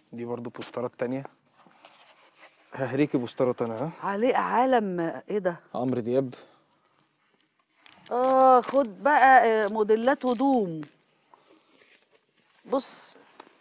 دي برضو بوسترات تانية. ههريكي بوسترات انا. ها عليه عالم ايه ده؟ عمرو دياب. خد بقى موديلات هدوم. بص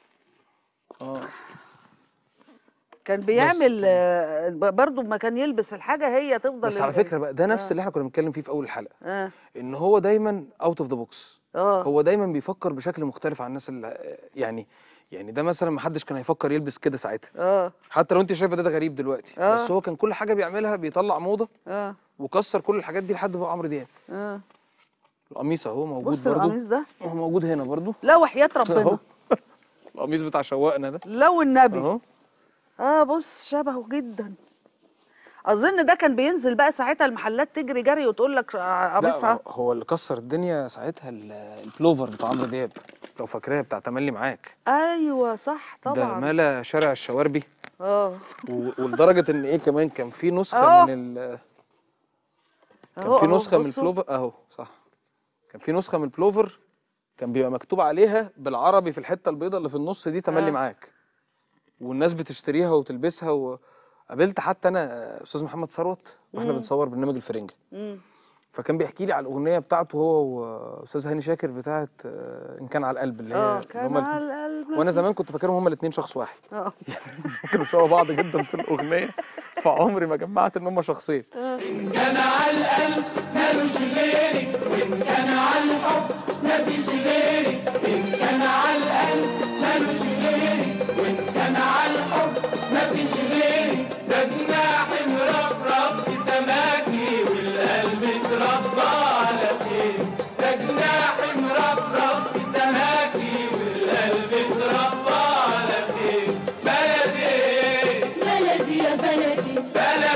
كان بيعمل برضو ما كان يلبس الحاجه هي تفضل. بس على فكره بقى ده نفس اللي احنا كنا بنتكلم فيه في اول الحلقه. ان هو دايما اوت اوف ذا بوكس. هو دايما بيفكر بشكل مختلف عن الناس اللي يعني ده مثلا ما حدش كان هيفكر يلبس كده ساعتها. حتى لو انت شايفه ده غريب دلوقتي. بس هو كان كل حاجه بيعملها بيطلع موضه. وكسر كل الحاجات دي لحد بقى عمرو دياب. القميص اهو موجود. بص برضو القميص ده هو موجود هنا برضو. لا وحياة ربنا القميص بتاع شواقنا ده لو النبي اهو. بص شبهه جدا. اظن ده كان بينزل بقى ساعتها المحلات تجري جري وتقول لك قميصها. لا هو اللي كسر الدنيا ساعتها البلوفر بتاع عمرو دياب، لو فاكراه، بتاع تملي معاك. ايوه صح طبعا. ده ملا شارع الشواربي. ولدرجه ان ايه كمان كان في نسخه من كان في نسخه من البلوفر اهو. صح، كان في نسخه من البلوفر كان بيبقى مكتوب عليها بالعربي في الحته البيضاء اللي في النص دي تملي معاك، والناس بتشتريها وتلبسها. وقابلت حتى انا استاذ محمد ثروت واحنا بنصور برنامج الفرنجه. فكان بيحكي لي على الاغنيه بتاعته هو واستاذ هاني شاكر بتاعه ان كان على القلب، اللي هي كان على القلب. وانا زمان كنت فاكرهم هما الاثنين شخص واحد. يعني كانوا شبه بعض جدا في الاغنيه، فعمري ما جمعت ان هما شخصين. ان كان على القلب مالوش غيري، وان كان على الحب مفيش غيري، ان كان على القلب مالوش غيري، وان كان على الحب مفيش غيري. ده جناح مرفرف في سماكي والقلب اتربى على خير. ده جناح مرفرف في سماكي والقلب اتربى على خير. بلدي بلدي يا بلدي بلدي